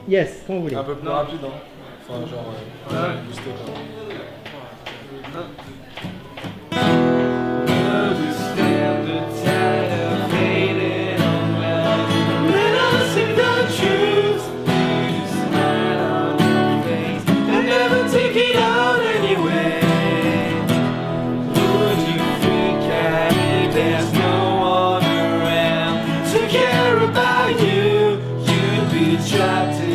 Yes, quand vous voulez. Un peu plus rapide, hein. Enfin, genre, booster quoi. There's no one around to care about you. You'd be trapped